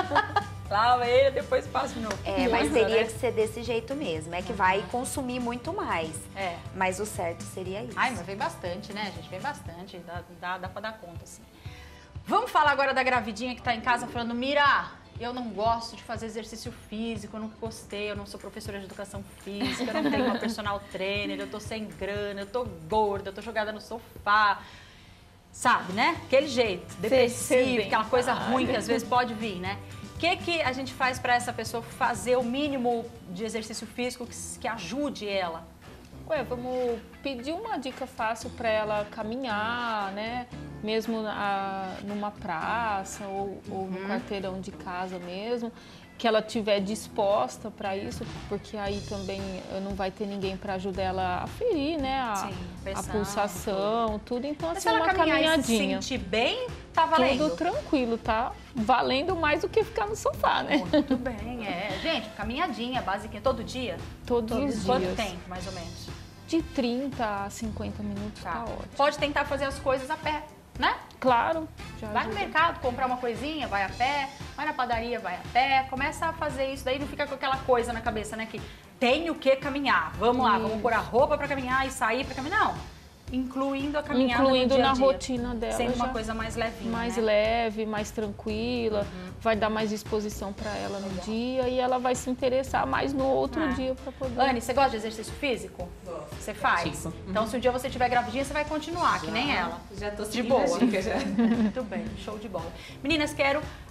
Lava ele, depois passo de novo. É, mas Usa, teria né? que ser desse jeito mesmo. É que vai consumir muito mais. É. Mas o certo seria isso. Ai, mas vem bastante, né, gente? Vem bastante. Dá, dá, dá pra dar conta, assim. Vamos falar agora da gravidinha que tá em casa falando, Mira, eu não gosto de fazer exercício físico, eu nunca gostei, eu não sou professora de educação física, eu não tenho uma personal trainer, eu tô sem grana, eu tô gorda, eu tô jogada no sofá. Sabe, né? Aquele jeito, depressivo, aquela coisa ruim que às vezes pode vir, né? O que, que a gente faz para essa pessoa fazer o mínimo de exercício físico que, que ajude ela? Ué, vamos pedir uma dica fácil para ela caminhar, né? Mesmo na, numa praça ou, ou no quarteirão de casa mesmo. Que ela estiver disposta para isso, porque aí também não vai ter ninguém para ajudar ela a ferir, né? A, Sim, a pressão, pulsação, tudo. Então, Mas assim, se ela uma caminhar e se caminhadinha. sentir bem, tá valendo? Tudo tranquilo, tá? Valendo mais do que ficar no sofá, né? Muito bem, é. Gente, caminhadinha, basiquinha, todo dia? Todos os dias. Quanto tempo, mais ou menos? De trinta a cinquenta minutos tá, Tá. ótimo. Pode tentar fazer as coisas a pé, né? Claro. Já Vai no ajuda. mercado comprar uma coisinha, vai a pé. Vai na padaria, vai a pé. Começa a fazer isso, daí não fica com aquela coisa na cabeça, né? Que tenho que caminhar. Vamos lá, vamos pôr a roupa pra caminhar e sair pra caminhar. Não. Incluindo a caminhada Incluindo no dia a na dia. rotina dela. Sendo uma já coisa mais levinha, mais né? leve, mais tranquila, vai dar mais disposição para ela no dia e ela vai se interessar mais no outro Ah. dia para poder. Anne, você gosta de exercício físico? Você faz? Pratico. Então, se um dia você tiver gravidinha, você vai continuar, que nem ela. Já tô De seguindo boa. as dicas já. Muito bem, show de bola. Meninas, quero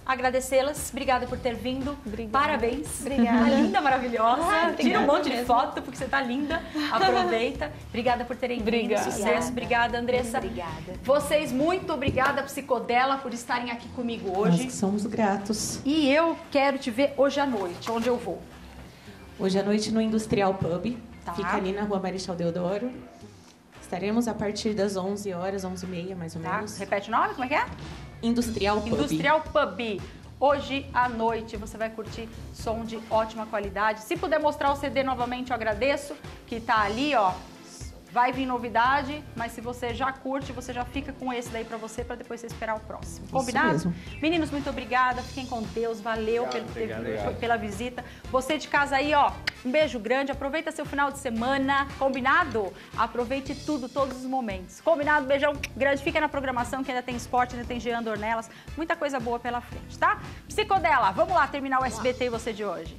agradecê-las. Obrigada por ter vindo. Obrigada. Parabéns. Obrigada. Tá linda, maravilhosa. Ah, Tira um monte de mesmo. foto, porque você tá linda. Aproveita. Obrigada por terem vindo. Obrigada. Sucesso. Obrigada, Andressa. Obrigada. Vocês, muito obrigada, Psicodela, por estarem aqui comigo hoje. Nós que somos gratos. E eu quero te ver hoje à noite. Onde eu vou? Hoje à noite no Industrial Pub. Tá. Fica ali na Rua Marechal Deodoro. Estaremos a partir das onze horas, onze e meia, mais ou Tá? menos. Repete o nome, como é que é? Industrial Pub. Industrial Pub. Hoje à noite você vai curtir som de ótima qualidade. Se puder mostrar o C D novamente, eu agradeço, que tá ali, ó. Vai vir novidade, mas se você já curte, você já fica com esse daí pra você, pra depois você esperar o próximo. Combinado? mesmo. Meninos, muito obrigada. Fiquem com Deus. Valeu pelo- obrigado, pela, obrigado. pela visita. Você de casa aí, ó, um beijo grande. Aproveita seu final de semana. Combinado? Aproveite tudo, todos os momentos. Combinado? Beijão grande. Fica na programação que ainda tem esporte, ainda tem Jean Dornelas. Muita coisa boa pela frente, tá? Psicodela, vamos lá terminar o S B T e você de hoje.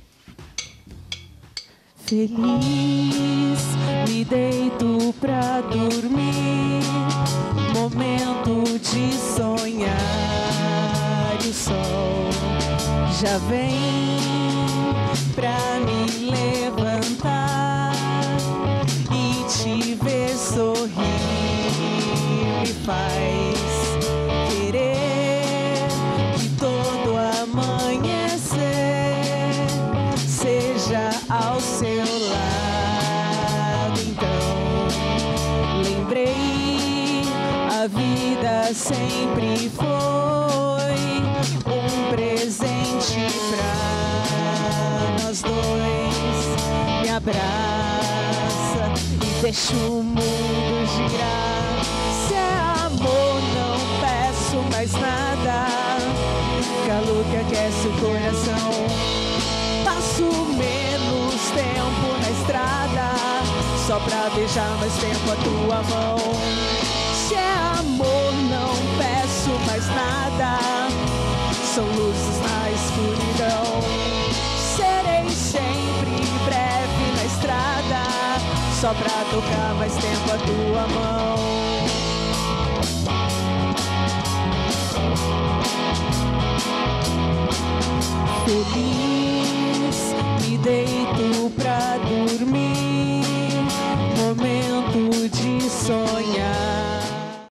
Feliz, me deito pra dormir. Momento de sonhar. E o sol já vem pra me levantar e te ver sorrir. Me faz querer que todo amanhecer seja ao seu lado. Então lembrei, a vida sempre foi um presente pra nós dois. Me abraça e deixa o mundo girar. Se é amor, não peço mais nada. Calor que aquece o coração. Passo menos tempo na estrada, só pra beijar mais tempo a tua mão. Se é amor, não peço mais nada. São luzes na escuridão. Serei sempre breve na estrada, só pra tocar mais tempo a tua mão.